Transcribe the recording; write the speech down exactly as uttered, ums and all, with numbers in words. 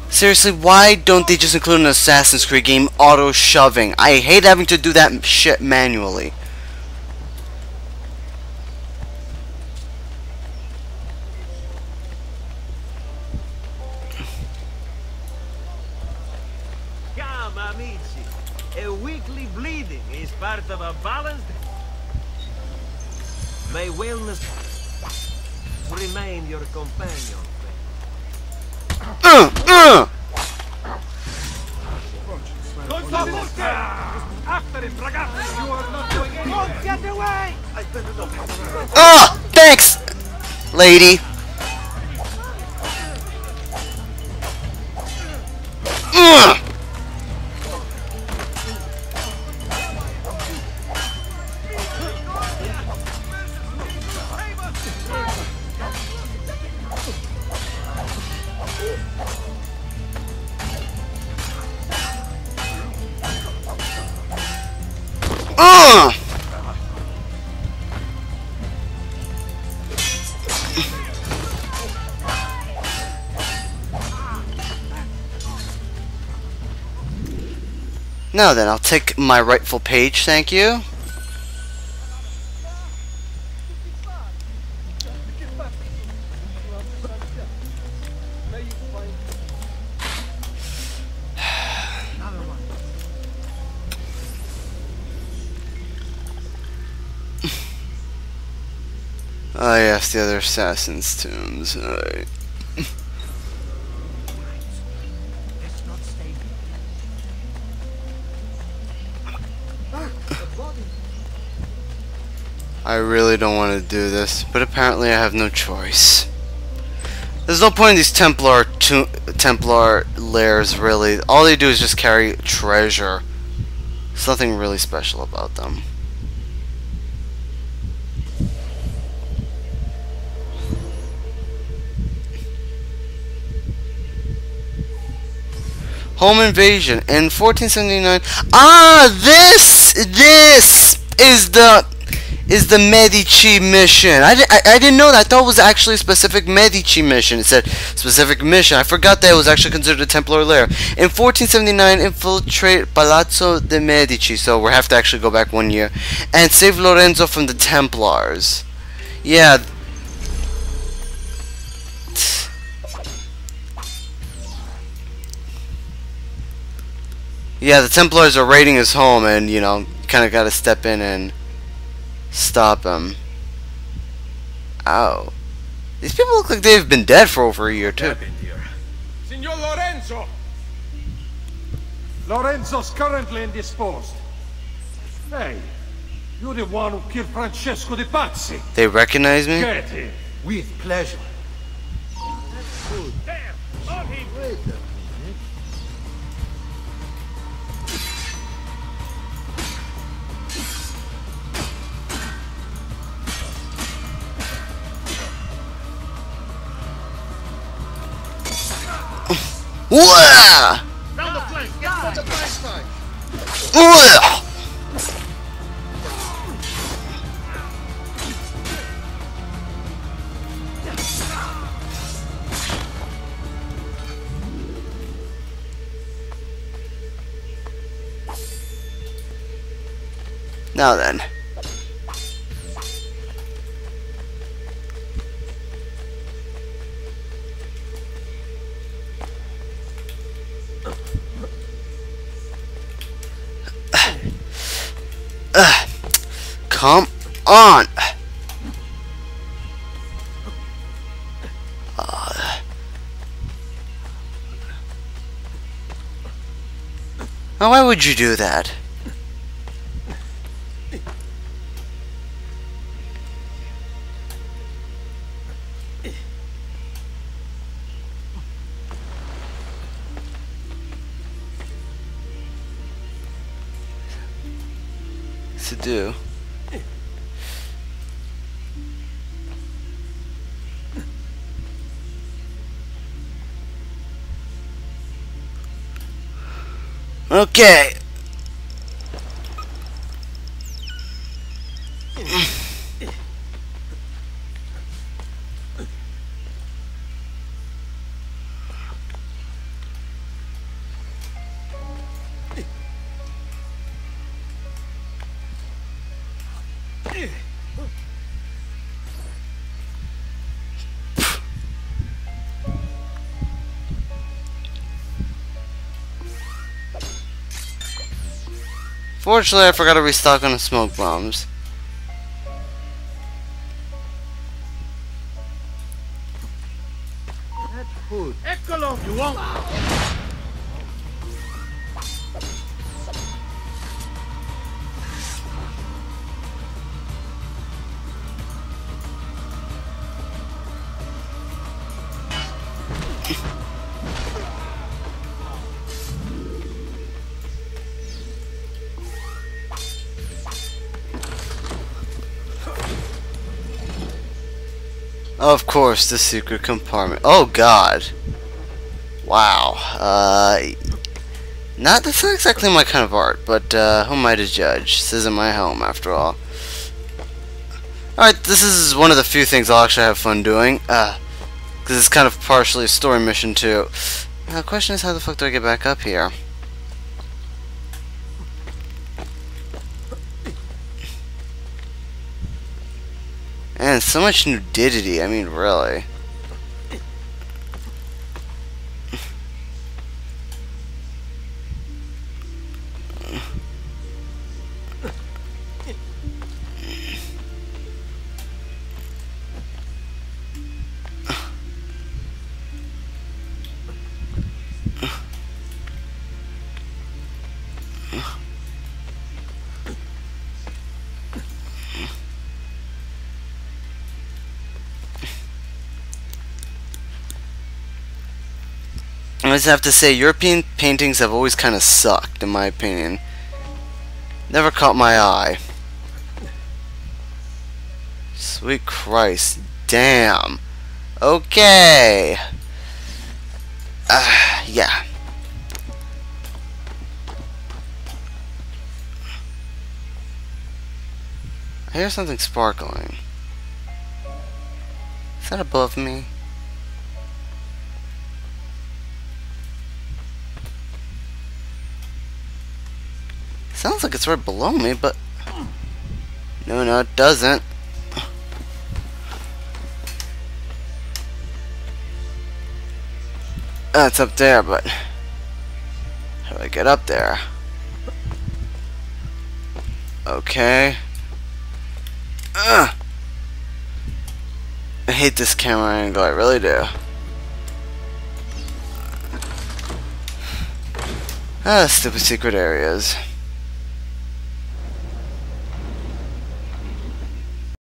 Seriously, why don't they just include an Assassin's Creed game auto shoving? I hate having to do that shit manually. Come, amici. A weekly bleeding is part of a balanced. May wellness remain your companion. Uh, uh. Oh, thanks, lady. Uh. Uh. Now then, I'll take my rightful page, thank you. Oh yes, the other assassin's tombs. Alright. I really don't want to do this, but apparently I have no choice. There's no point in these Templar to Templar lairs, really. All they do is just carry treasure. There's nothing really special about them. Home invasion in fourteen seventy-nine. Ah, this this is the is the Medici mission. I, di I, I didn't know that. I thought it was actually a specific Medici mission. It said specific mission. I forgot that it was actually considered a Templar lair. In fourteen seventy-nine, infiltrate Palazzo de Medici. So we have to actually go back one year and save Lorenzo from the Templars. Yeah. Yeah, the Templars are raiding his home, and you know, kind of got to step in and stop him. Ow. These people look like they've been dead for over a year, too. Signor Lorenzo! Lorenzo's currently indisposed. Hey, you're the one who killed Francesco de Pazzi. They recognize me? Get him. With pleasure. There! On him! Wait a minute. Wah! Down the flank! Get to the flashlight! Wah! Now then. Uh, come on. Uh, now why would you do that? To do. Okay. Fortunately, I forgot to restock on the smoke bombs. That's food. Eccolo! You won't. Of course, the secret compartment. Oh God! Wow. Uh, not that's not exactly my kind of art, but uh, who am I to judge? This isn't my home, after all. All right, this is one of the few things I'll actually have fun doing. Uh, because it's kind of partially a story mission too. Now, the question is, how the fuck do I get back up here? And so much nudity, I mean, really. I just have to say, European paintings have always kind of sucked, in my opinion. Never caught my eye. Sweet Christ. Damn. Okay. Uh, yeah. I hear something sparkling. Is that above me? Sounds like it's right below me, but no, no, it doesn't. Uh, it's up there, but how do I get up there? Okay. Ugh. I hate this camera angle, I really do. Ah, stupid secret areas.